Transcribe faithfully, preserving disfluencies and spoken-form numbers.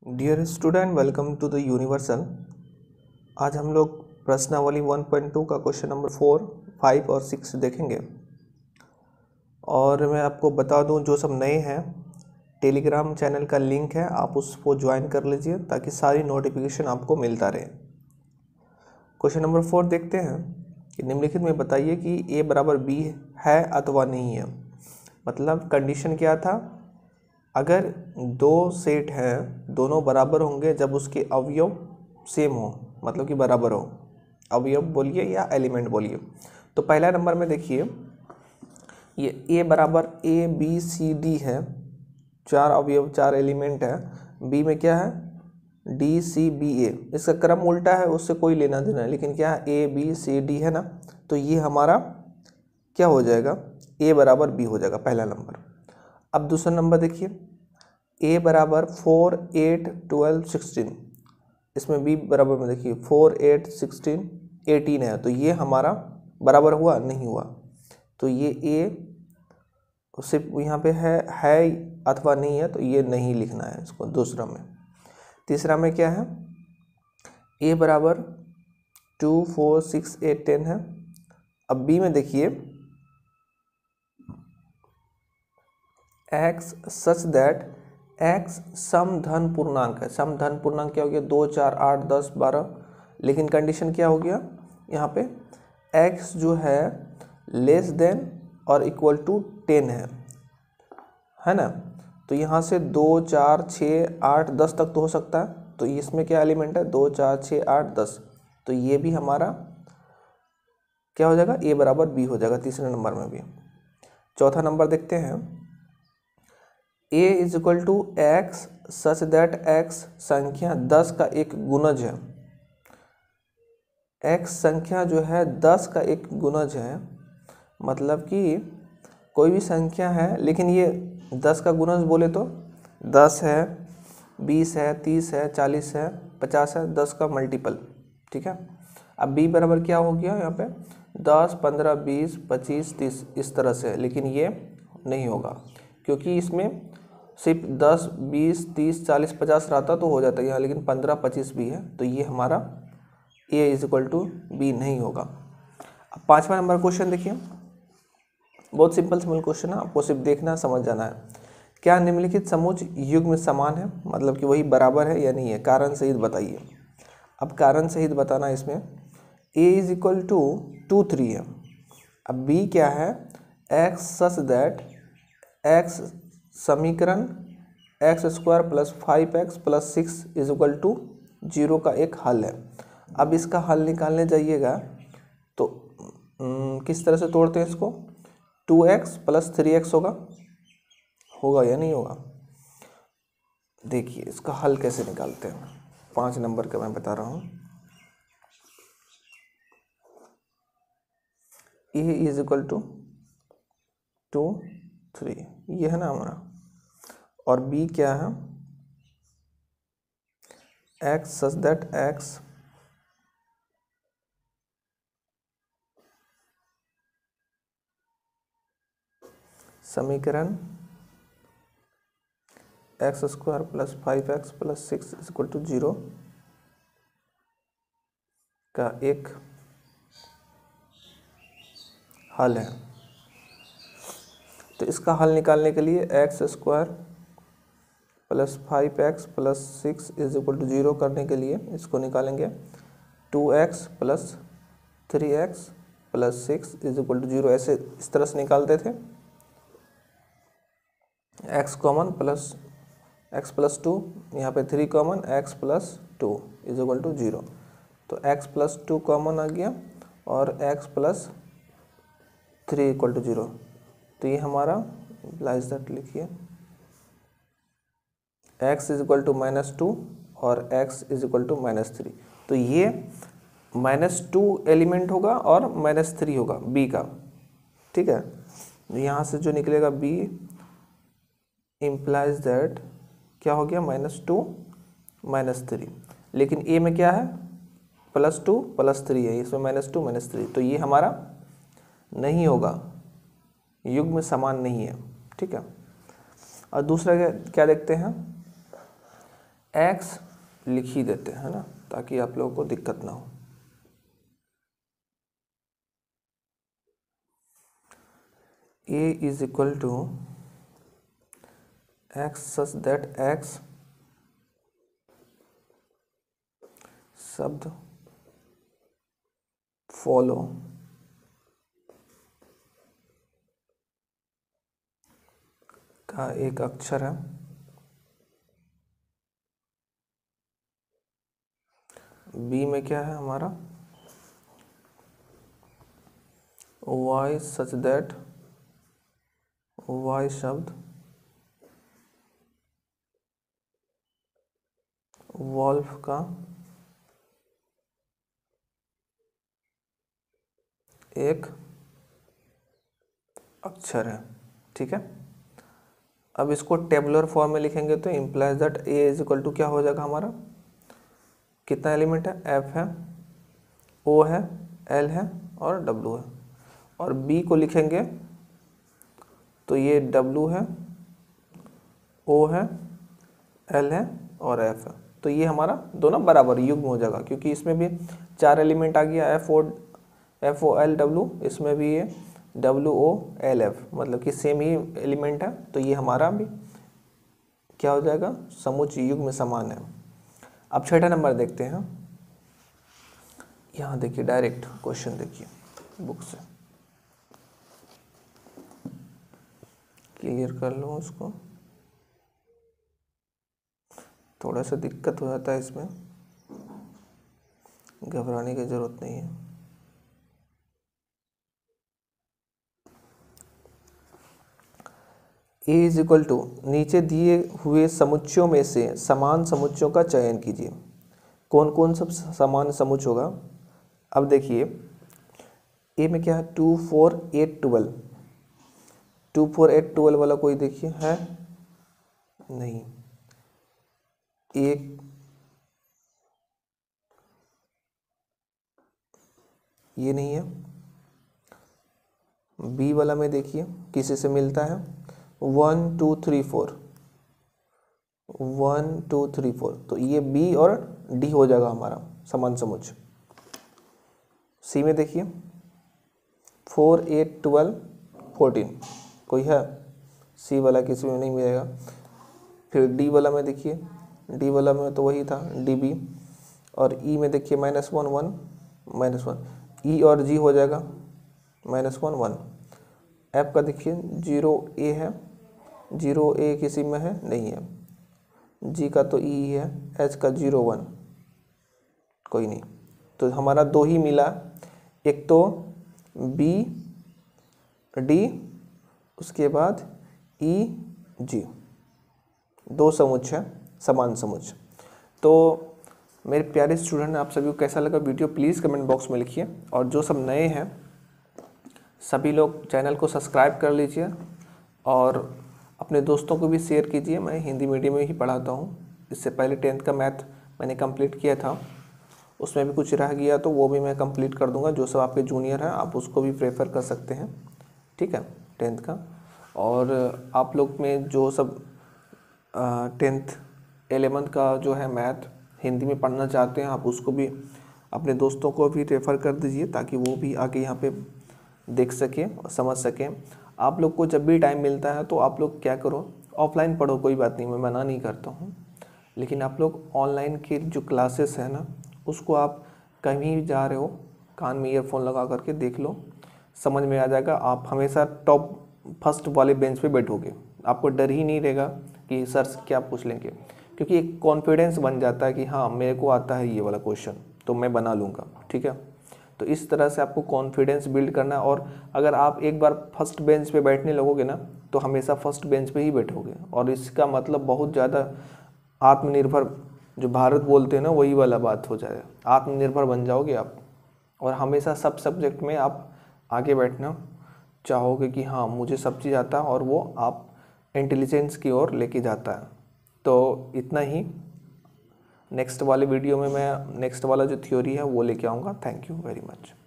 Dear student, welcome to the Universal. आज हम लोग प्रश्नावली वन पॉइंट टू का क्वेश्चन नंबर फोर, फाइव और सिक्स देखेंगे। और मैं आपको बता दूं, जो सब नए हैं, टेलीग्राम चैनल का लिंक है, आप उसको ज्वाइन कर लीजिए ताकि सारी नोटिफिकेशन आपको मिलता रहे। क्वेश्चन नंबर फोर देखते हैं कि निम्नलिखित में बताइए कि ए बराबर बी है अथवा नहीं है। मतलब कंडीशन क्या था, अगर दो सेट हैं, दोनों बराबर होंगे जब उसके अवयव सेम हो, मतलब कि बराबर हो। अवयव बोलिए या एलिमेंट बोलिए। तो पहला नंबर में देखिए, ये ए बराबर ए बी सी डी है, चार अवयव चार एलिमेंट है। बी में क्या है, डी सी बी ए। इसका क्रम उल्टा है, उससे कोई लेना देना है, लेकिन क्या है, ए बी सी डी है ना। तो ये हमारा क्या हो जाएगा, ए बराबर बी हो जाएगा, पहला नंबर। अब दूसरा नंबर देखिए, ए बराबर फोर एट ट्वेल्व सिक्सटीन। इसमें बी बराबर में देखिए फोर एट सिक्सटीन एटीन है, तो ये हमारा बराबर हुआ नहीं हुआ। तो ये ए सिर्फ यहाँ पे है है अथवा नहीं है, तो ये नहीं लिखना है इसको दूसरा में। तीसरा में क्या है, ए बराबर two four six eight ten है। अब बी में देखिए, एक्स सच दैट एक्स सम धन पूर्णांक है। सम धन पूर्णांक क्या हो गया, दो चार आठ दस बारह। लेकिन कंडीशन क्या हो गया यहाँ पे, एक्स जो है लेस देन और इक्वल टू टेन है है ना। तो यहाँ से दो चार छः आठ दस तक तो हो सकता है। तो इसमें क्या एलिमेंट है, दो चार छः आठ दस। तो ये भी हमारा क्या हो जाएगा, ए बराबर बी हो जाएगा तीसरे नंबर में भी। चौथा नंबर देखते हैं, a is equal to x such that x संख्या दस का एक गुणज है। x संख्या जो है दस का एक गुणज है, मतलब कि कोई भी संख्या है, लेकिन ये दस का गुणज बोले तो दस है, बीस है, तीस है, चालीस है, पचास है, दस का मल्टीपल। ठीक है। अब b बराबर क्या हो गया यहाँ पे, दस पंद्रह बीस पच्चीस तीस, इस तरह से। लेकिन ये नहीं होगा, क्योंकि इसमें सिर्फ दस बीस तीस चालीस पचास रहता तो हो जाता है यहाँ, लेकिन पंद्रह पच्चीस भी है, तो ये हमारा a is equal to B नहीं होगा। अब पाँचवा नंबर क्वेश्चन देखिए, बहुत सिंपल सिंपल क्वेश्चन है, आपको सिर्फ देखना समझ जाना है। क्या निम्नलिखित समोच्च युग्म समान है, मतलब कि वही बराबर है या नहीं है, कारण सहित बताइए। अब कारण सहित बताना, इसमें a is equal to two three है। अब b क्या है, x सच दैट x समीकरण x square plus five x plus six is equal to zero का एक हल है। अब इसका हल निकालने जाइएगा तो न, किस तरह से तोड़ते हैं इसको, two x plus three x होगा होगा या नहीं होगा। देखिए इसका हल कैसे निकालते हैं, पाँच नंबर का मैं बता रहा हूँ। A is equal to two three, ये है ना हमारा। और b क्या है, x सच दैट x समीकरण x square plus five x plus six is equal to zero का एक हल है। तो इसका हल निकालने के लिए x square plus five x plus six is equal to zero करने के लिए इसको निकालेंगे, two x plus three x plus six is equal to zero. ऐसे इस तरह से निकालते थे, x common plus x plus two, यहाँ पे three common, x plus two is equal to zero. तो एक्स प्लस टू कॉमन आ गया और x plus three equal to zero. तो ये हमारा लाइज दैट लिखिए, x is equal to minus two और x is equal to minus three. तो ये माइनस टू एलिमेंट होगा और माइनस थ्री होगा b का। ठीक है, यहाँ से जो निकलेगा b इम्प्लाइज दैट क्या हो गया, माइनस टू माइनस थ्री। लेकिन a में क्या है, प्लस टू प्लस थ्री है, इसमें माइनस टू माइनस थ्री, तो ये हमारा नहीं होगा, युग्म समान नहीं है। ठीक है। और दूसरा क्या, क्या देखते हैं, एक्स लिख ही देते हैं ना, ताकि आप लोगों को दिक्कत ना हो। a is equal to x such that x शब्द फॉलो का एक अक्षर है। बी में क्या है हमारा, y सच दैट y शब्द वॉल्फ का एक अक्षर है। ठीक है, अब इसको टेबुलर फॉर्म में लिखेंगे तो implies that A is equal to क्या हो जाएगा हमारा, कितना एलिमेंट है, एफ है, ओ है, एल है और डब्लू है। और बी को लिखेंगे तो ये डब्लू है, ओ है, एल है और एफ है। तो ये हमारा दोनों बराबर युग्म हो जाएगा, क्योंकि इसमें भी चार एलिमेंट आ गया, F O F O L W, इसमें भी ये डब्लू ओ एल एफ, मतलब कि सेम ही एलिमेंट है। तो ये हमारा भी क्या हो जाएगा, समुच्चय युग्म समान है। अब छठा नंबर देखते हैं। यहाँ देखिए डायरेक्ट क्वेश्चन देखिए बुक से, क्लियर कर लो उसको, थोड़ा सा दिक्कत हो जाता है इसमें, घबराने की जरूरत नहीं है। ए इज इक्वल टू, नीचे दिए हुए समुच्चयों में से समान समुच्चयों का चयन कीजिए। कौन कौन सब समान समुच्चय होगा। अब देखिए ए में क्या है, two four eight twelve, two four eight twelve वाला कोई देखिए है नहीं, एक ये नहीं है। बी वाला में देखिए किसी से मिलता है, one two three four, one two three four, तो ये बी और डी हो जाएगा हमारा समान समुच्चय। सी में देखिए फोर एट ट्वेल्व फोर्टीन, कोई है, सी वाला किसी में नहीं मिलेगा। फिर डी वाला में देखिए, डी वाला में तो वही था डी बी, और ई में देखिए minus one one minus one, E और जी हो जाएगा माइनस वन वन। एफ का देखिए जीरो ए है, जीरो ए किसी में है नहीं है, जी का तो ई है, एच का जीरो वन कोई नहीं। तो हमारा दो ही मिला, एक तो बी डी, उसके बाद ई जी, दो समुच्चय समान समुच्चय। तो मेरे प्यारे स्टूडेंट, आप सभी को कैसा लगा वीडियो प्लीज़ कमेंट बॉक्स में लिखिए, और जो सब नए हैं सभी लोग चैनल को सब्सक्राइब कर लीजिए और अपने दोस्तों को भी शेयर कीजिए। मैं हिंदी मीडियम में ही पढ़ाता हूँ, इससे पहले टेंथ का मैथ मैंने कंप्लीट किया था, उसमें भी कुछ रह गया तो वो भी मैं कंप्लीट कर दूंगा। जो सब आपके जूनियर हैं आप उसको भी प्रेफर कर सकते हैं, ठीक है, टेंथ का। और आप लोग में जो सब टेंथ एलेवंथ का जो है मैथ हिंदी में पढ़ना चाहते हैं, आप उसको भी अपने दोस्तों को भी रेफ़र कर दीजिए, ताकि वो भी आके यहाँ पे देख सकें और समझ सकें। आप लोग को जब भी टाइम मिलता है तो आप लोग क्या करो, ऑफलाइन पढ़ो, कोई बात नहीं, मैं मना नहीं करता हूँ, लेकिन आप लोग ऑनलाइन के जो क्लासेस है ना, उसको आप कहीं भी जा रहे हो कान में ईयरफोन लगा करके देख लो, समझ में आ जाएगा। आप हमेशा टॉप फर्स्ट वाले बेंच पे बैठोगे, आपको डर ही नहीं रहेगा कि सर क्या पूछ लेंगे, क्योंकि एक कॉन्फिडेंस बन जाता है कि हाँ मेरे को आता है ये वाला क्वेश्चन तो मैं बना लूँगा, ठीक है। तो इस तरह से आपको कॉन्फिडेंस बिल्ड करना, और अगर आप एक बार फर्स्ट बेंच पे बैठने लगोगे ना तो हमेशा फर्स्ट बेंच पे ही बैठोगे, और इसका मतलब बहुत ज़्यादा आत्मनिर्भर, जो भारत बोलते हैं ना वही वाला बात हो जाएगा, आत्मनिर्भर बन जाओगे आप, और हमेशा सब सब्जेक्ट में आप आगे बैठना चाहोगे कि हाँ मुझे सब चीज़ आता है, और वो आप इंटेलिजेंस की ओर लेके जाता है। तो इतना ही, नेक्स्ट वाले वीडियो में मैं नेक्स्ट वाला जो थ्योरी है वो लेके आऊँगा। Thank you very much.